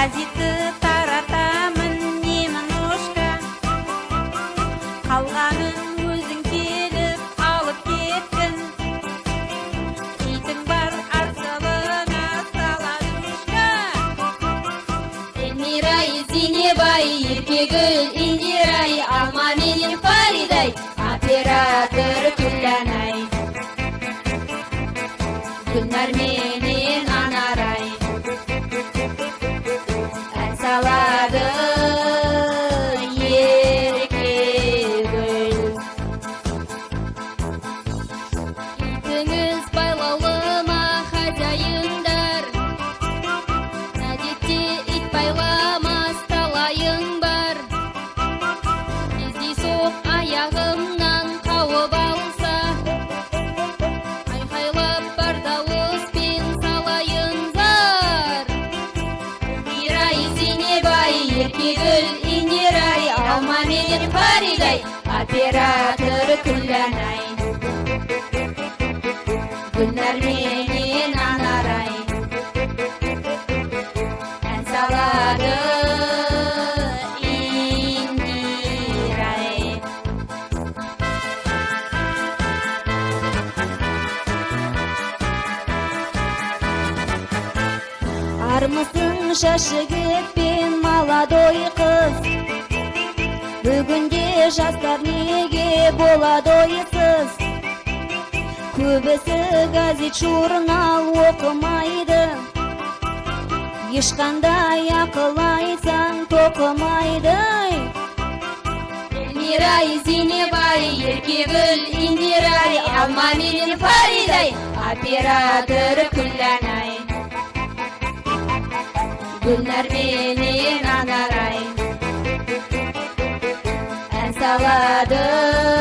газетті таратамын немножко, қалғанын өзің келіп алып кеттің. Итің бар арсалына саладушка. Эльмирай, Зейнебай, Еркегүл, Индирай, Алма менен Фаридай, оператор Күлләнай, Гүлнар менен Анарай, ән салады Еркегүл. Итіңіз байлаулы ма, хозяйындар? Әдетте ит байламас талайың бар. Кездейсоқ аяғымнан қауып алса, айқайлап бар дауыспен салайын зар. Эльмирай, Зейнебай, Еркегүл, Индирай, Алма менен Фаридай, оператор Күлләнай, Гүлнар менен Анарай, ән салады Индирай. Армысың шашы кетпен молодой қыз, бүгінде жастар неге болады ойсыз? Көбісі газет журнал оқымайды, ешқандай ақыл айтсаң тоқымайды. Эльмирай, Зейнебай, Еркегүл, Индирай, Алма менен Фаридай, оператор Күлләнай, Гүлнар менен Анарай, ән салады